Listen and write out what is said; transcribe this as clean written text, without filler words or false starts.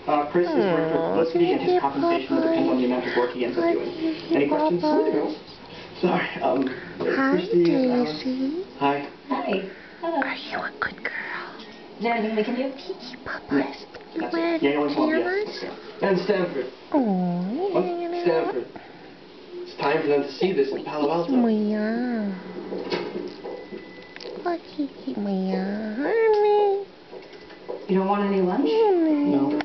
Chris is working for publicity, and his compensation will depend on the amount of work he ends up doing. Any questions? Sorry, Hi, Daisy. Hi. Hi. Hello. Are you a good girl? Is there anything we can do? Papa's wearing pajamas? And Stanford. Oh, What? Stanford. It's time for them to see this in Palo Alto. Maya. Maya, honey. You don't want any lunch? No.